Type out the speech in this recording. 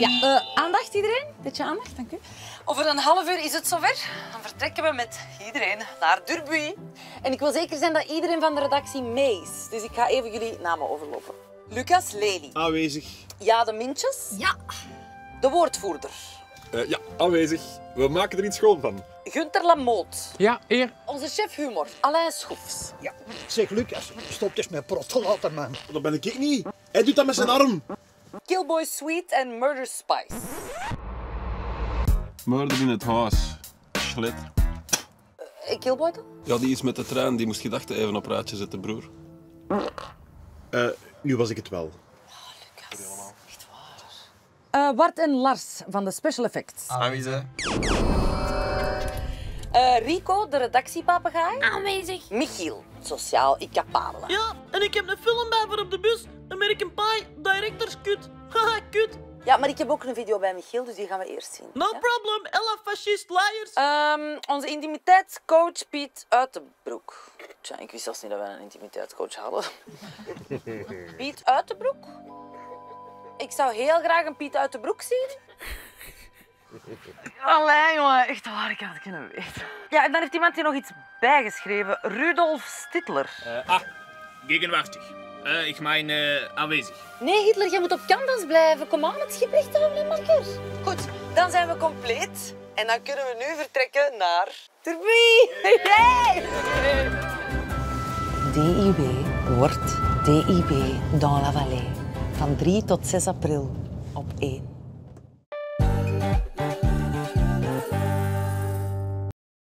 Ja, aandacht iedereen? Beetje aandacht, dank u. Over een half uur is het zover. Dan vertrekken we met iedereen naar Durbuy. En ik wil zeker zijn dat iedereen van de redactie mee is. Dus ik ga even jullie namen overlopen. Lucas Lely. Aanwezig. Jade Mintjes. Ja. De woordvoerder. Ja, aanwezig. We maken er iets schoon van. Gunther Lamoot. Ja, hier. Onze chef humor, Alain Schoefs. Ja, zeg Lucas, stop eens met prot te laten, man. Dat ben ik niet. Hij doet dat met zijn arm. Killboy Sweet en Murder Spice. Moorden in het huis. Slet. Killboy dan? Ja, die is met de trein. Die moest gedachten even op raadje zetten, broer. Nu was ik het wel. Lucas, echt waar. Bart en Lars van de Special Effects. Aanwezig. Rico, de redactiepapegaai. Aanwezig. Michiel, sociaal incapabele. Ja, en ik heb een film bij voor op de bus. American Pie, Director's Cut. Haha, kut. Ja, maar ik heb ook een video bij Michiel, dus die gaan we eerst zien. No Ja? problem, Ella fascist liars. Onze intimiteitscoach Piet Uitenbroek. Tja, ik wist zelfs niet dat we een intimiteitscoach hadden. Piet Uitenbroek? Ik zou heel graag een Piet Uitenbroek zien. Allee, jongen, echt waar, ik had het kunnen weten. Ja, en dan heeft iemand hier nog iets bijgeschreven. Rudolf Stittler. Gegenwärtig. Ik mijn aanwezig. Nee, Hitler, jij moet op canvas blijven. Kom aan, het schip ligt aan, makker. Goed, dan zijn we compleet. En dan kunnen we nu vertrekken naar Durbuy. Yay! DIB wordt DIB dans la vallée. Van 3 tot 6 april op 1.